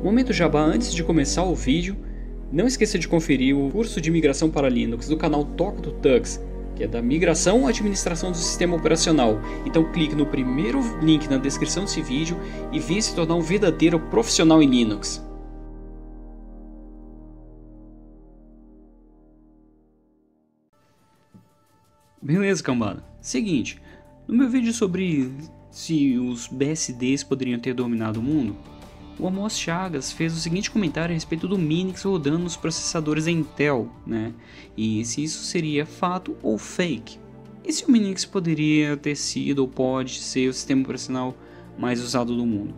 Momento jabá antes de começar o vídeo, não esqueça de conferir o curso de migração para Linux do canal Toca do Tux, que é da migração à administração do sistema operacional. Então clique no primeiro link na descrição desse vídeo e venha se tornar um verdadeiro profissional em Linux. Beleza, cambada. Seguinte, no meu vídeo sobre se os BSDs poderiam ter dominado o mundo, o Amos Chagas fez o seguinte comentário a respeito do Minix rodando nos processadores da Intel, né? E se isso seria fato ou fake. E se o Minix poderia ter sido ou pode ser o sistema operacional mais usado do mundo.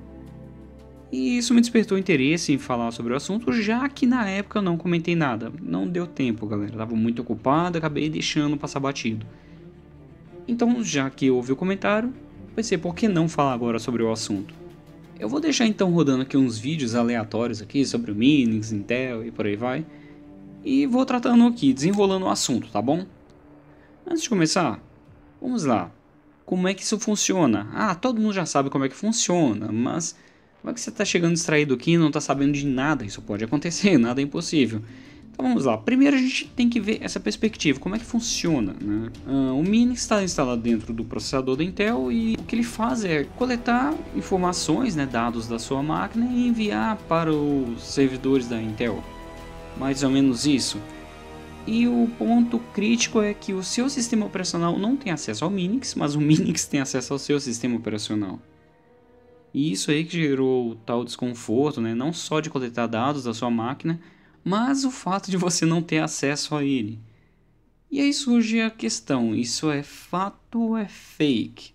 E isso me despertou interesse em falar sobre o assunto, já que na época eu não comentei nada. Não deu tempo, galera. Estava muito ocupado, acabei deixando passar batido. Então, já que houve o comentário, pensei, por que não falar agora sobre o assunto? Eu vou deixar então rodando aqui uns vídeos aleatórios aqui sobre o Minix, Intel e por aí vai. E vou tratando aqui, desenrolando o assunto, tá bom? Antes de começar, vamos lá. Como é que isso funciona? Ah, todo mundo já sabe como é que funciona, mas como é que você está chegando distraído aqui e não está sabendo de nada? Isso pode acontecer, nada é impossível. Então vamos lá, primeiro a gente tem que ver essa perspectiva, como é que funciona, né? O Minix está instalado dentro do processador da Intel e o que ele faz é coletar informações, né, dados da sua máquina e enviar para os servidores da Intel. Mais ou menos isso. E o ponto crítico é que o seu sistema operacional não tem acesso ao Minix, mas o Minix tem acesso ao seu sistema operacional. E isso aí que gerou o tal desconforto, né? Não só de coletar dados da sua máquina, mas o fato de você não ter acesso a ele. E aí surge a questão, isso é fato ou é fake?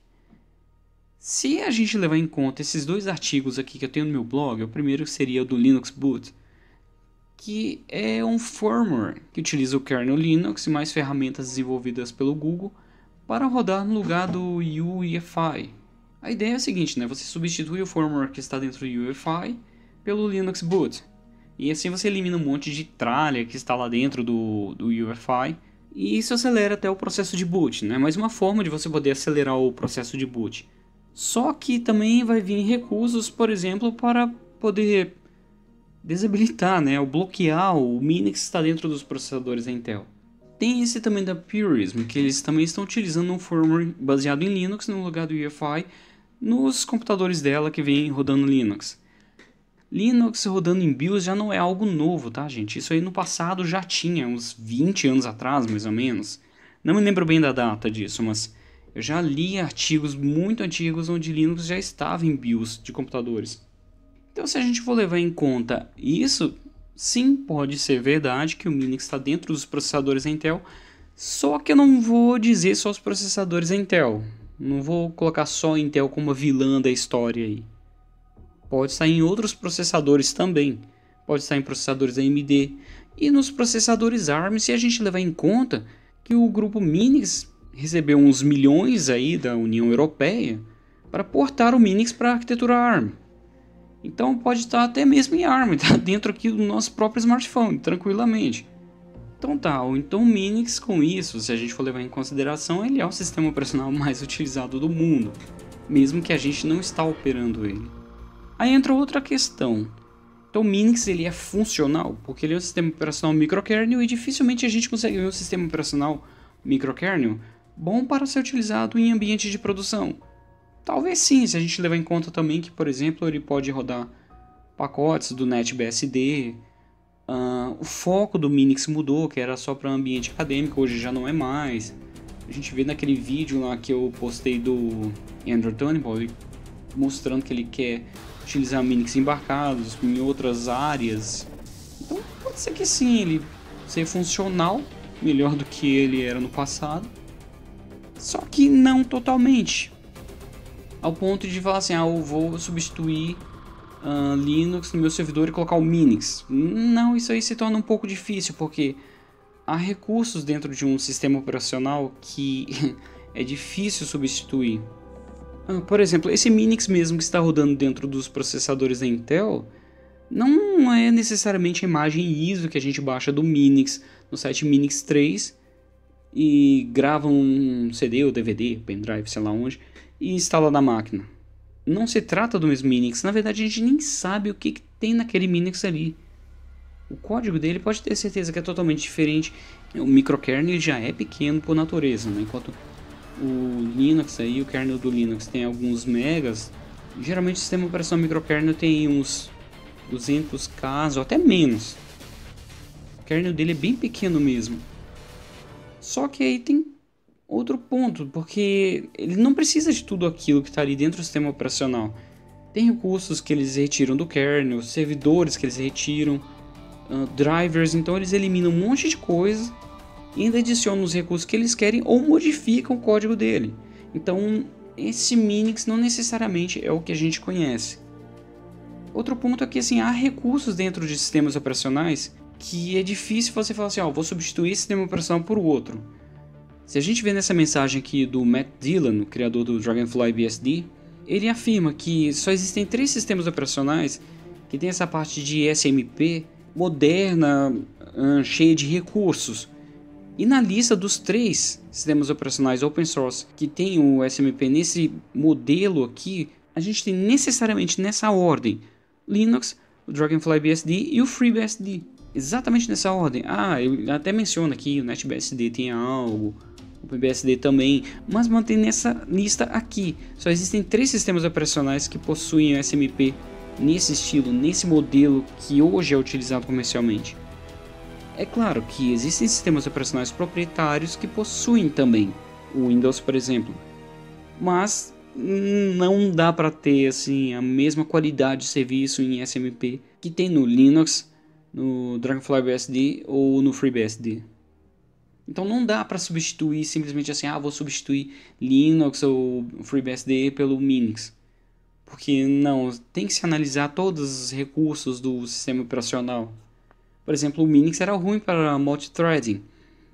Se a gente levar em conta esses dois artigos aqui que eu tenho no meu blog, o primeiro seria o do Linux Boot, que é um firmware que utiliza o kernel Linux e mais ferramentas desenvolvidas pelo Google para rodar no lugar do UEFI. A ideia é a seguinte, né? Você substitui o firmware que está dentro do UEFI pelo Linux Boot. E assim você elimina um monte de tralha que está lá dentro do UEFI. E isso acelera até o processo de boot, né? Mais uma forma de você poder acelerar o processo de boot. Só que também vai vir recursos, por exemplo, para poder desabilitar, né? Ou bloquear o Minix que está dentro dos processadores da Intel. Tem esse também da Purism, que eles também estão utilizando um firmware baseado em Linux no lugar do UEFI nos computadores dela que vem rodando Linux. Linux rodando em BIOS já não é algo novo, tá, gente? Isso aí no passado já tinha, uns 20 anos atrás, mais ou menos. Não me lembro bem da data disso, mas eu já li artigos muito antigos onde Linux já estava em BIOS de computadores. Então, se a gente for levar em conta isso, sim, pode ser verdade que o Minix está dentro dos processadores da Intel, só que eu não vou dizer só os processadores da Intel. Não vou colocar só a Intel como a vilã da história aí. Pode estar em outros processadores também. Pode estar em processadores AMD e nos processadores ARM, se a gente levar em conta que o grupo Minix recebeu uns milhões aí da União Europeia para portar o Minix para a arquitetura ARM. Então pode estar até mesmo em ARM, tá dentro aqui do nosso próprio smartphone, tranquilamente. Então tá, então o Minix com isso, se a gente for levar em consideração, ele é o sistema operacional mais utilizado do mundo, mesmo que a gente não está operando ele. Aí entra outra questão. Então o Minix ele é funcional, porque ele é um sistema operacional microkernel e dificilmente a gente consegue ver um sistema operacional microkernel bom para ser utilizado em ambiente de produção. Talvez sim, se a gente levar em conta também que, por exemplo, ele pode rodar pacotes do NetBSD. O foco do Minix mudou, que era só para ambiente acadêmico, hoje já não é mais. A gente vê naquele vídeo lá que eu postei do Andrew Turnbull, mostrando que ele quer utilizar Minix embarcados em outras áreas. Então pode ser que sim, ele seja funcional, melhor do que ele era no passado. Só que não totalmente. Ao ponto de falar assim, eu vou substituir Linux no meu servidor e colocar o Minix. Não, isso aí se torna um pouco difícil, porque há recursos dentro de um sistema operacional que é difícil substituir. Por exemplo, esse Minix mesmo que está rodando dentro dos processadores da Intel, não é necessariamente a imagem ISO que a gente baixa do Minix no site Minix 3 e grava um CD ou DVD, pendrive, sei lá onde, e instala na máquina. não se trata do mesmo Minix. Na verdade, a gente nem sabe o que tem naquele Minix ali. O código dele pode ter certeza que é totalmente diferente. O microkernel já é pequeno por natureza, né? Enquanto o Linux aí, o kernel do Linux tem alguns megas, geralmente o sistema operacional microkernel tem uns 200k ou até menos. O kernel dele é bem pequeno mesmo. Só que aí tem outro ponto, porque ele não precisa de tudo aquilo que está ali dentro do sistema operacional. Tem recursos que eles retiram do kernel, servidores que eles retiram, drivers, então eles eliminam um monte de coisa e ainda adicionam os recursos que eles querem ou modificam o código dele. Então esse Minix não necessariamente é o que a gente conhece. Outro ponto é que assim, há recursos dentro de sistemas operacionais que é difícil você falar assim, vou substituir esse sistema operacional por outro. Se a gente vê nessa mensagem aqui do Matt Dillon, o criador do Dragonfly BSD, ele afirma que só existem 3 sistemas operacionais que tem essa parte de SMP moderna, cheia de recursos. E na lista dos 3 sistemas operacionais open source que tem o SMP nesse modelo aqui, a gente tem necessariamente nessa ordem Linux, o Dragonfly BSD e o FreeBSD. Exatamente nessa ordem. Ele até menciona aqui o NetBSD tem algo, o PBSD também, mas mantém nessa lista aqui. Só existem 3 sistemas operacionais que possuem o SMP nesse estilo, nesse modelo que hoje é utilizado comercialmente. É claro que existem sistemas operacionais proprietários que possuem também o Windows, por exemplo, mas não dá para ter assim a mesma qualidade de serviço em SMP que tem no Linux, no Dragonfly BSD ou no FreeBSD. Então não dá para substituir simplesmente assim, vou substituir Linux ou FreeBSD pelo Minix. Porque não, tem que se analisar todos os recursos do sistema operacional. Por exemplo, o Minix era ruim para multithreading.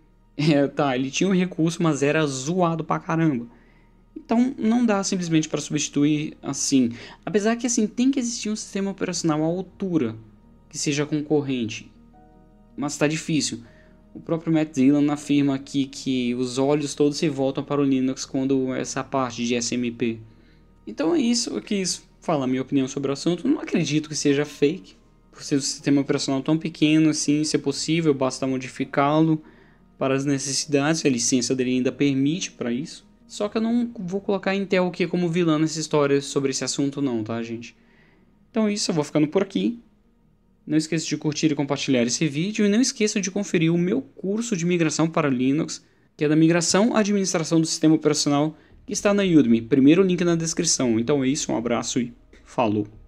Ele tinha um recurso, mas era zoado pra caramba. Então não dá simplesmente para substituir assim. Apesar que assim tem que existir um sistema operacional à altura que seja concorrente. Mas está difícil. O próprio Matt Dillon afirma aqui que os olhos todos se voltam para o Linux quando essa parte de SMP. Então é isso, eu quis falar a minha opinião sobre o assunto. Não acredito que seja fake. Por ser um sistema operacional tão pequeno assim, se é possível, basta modificá-lo para as necessidades. A licença dele ainda permite para isso. Só que eu não vou colocar a Intel aqui como vilã nessa história sobre esse assunto não, tá, gente? Então é isso, eu vou ficando por aqui. Não esqueça de curtir e compartilhar esse vídeo. E não esqueça de conferir o meu curso de migração para Linux, que é da migração à administração do sistema operacional, que está na Udemy. Primeiro link na descrição. Então é isso, um abraço e falou!